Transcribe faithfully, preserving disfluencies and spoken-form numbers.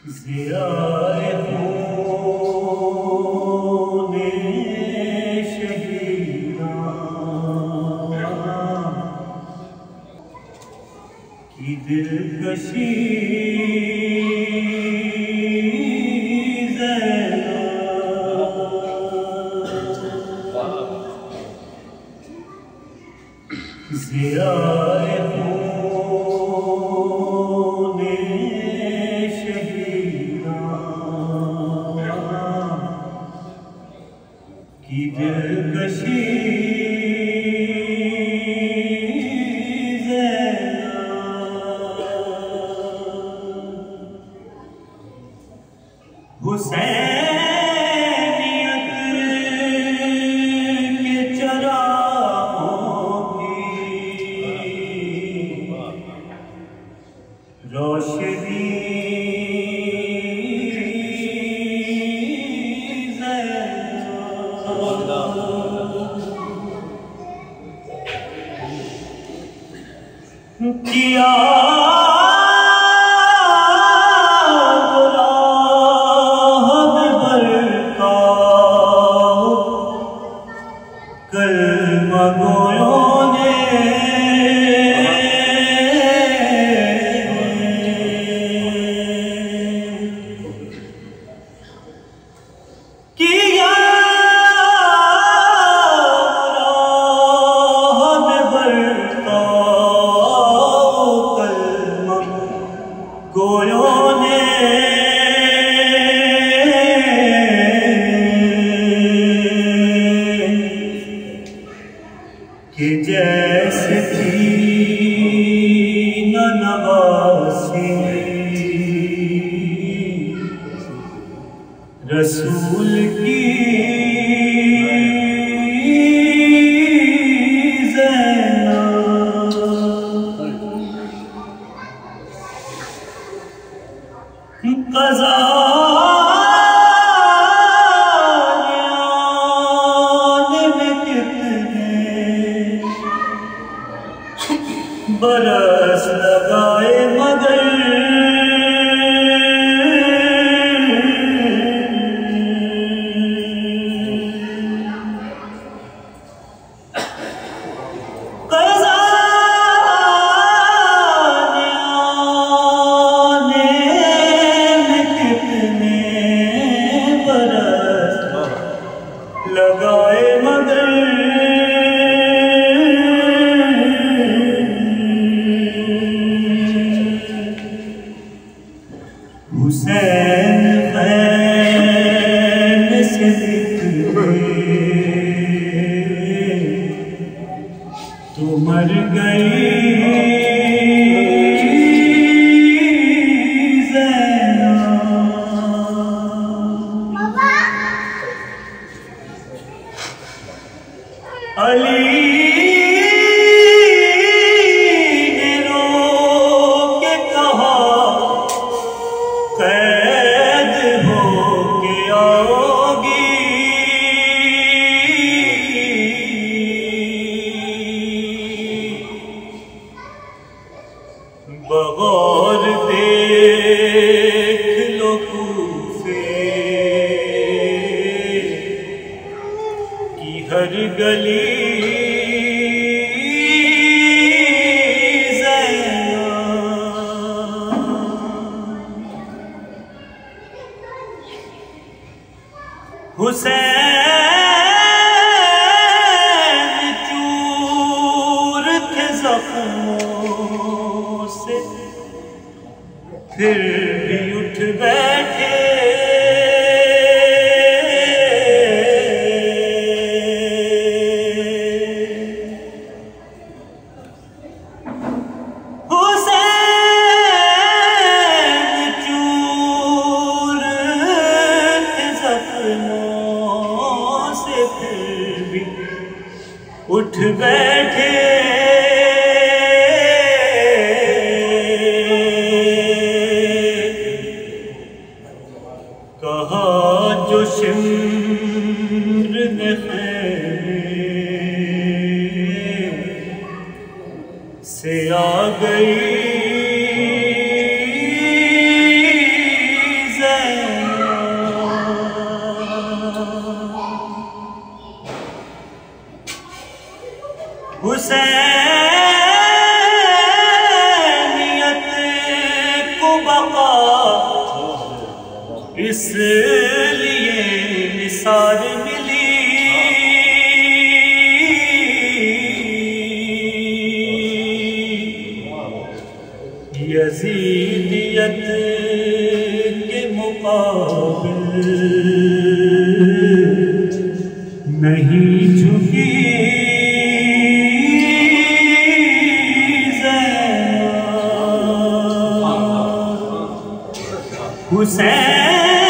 ज़ियाए खून शहीदान की दिलकशी ज़ियाए खून शहीदान की दिलकशी हुसैनियत के चरागों की रोशनी किया कि जैसे थी न नवासी रसूल की ज़ैनब क़ज़ा बरस लगाए मगर क़ज़ा आने में कितने बरस लगाए मगर हुसैन खैम से निकले तो मर गई ज़ैनब। अली बगौर देख लो कूफे की हर गली हुसैन चूर थे ज़ख्मों से फिर भी उठ बैठे हुसैन चूर थे ज़ख्मों से फिर भी उठ बैठे कहा जो शिम्र ने से आ गई हुसैनियत को बका इसलिए निसार मिली, यजीदियत के मुकाबिल नहीं झुकी ज़ैनब। हुसैन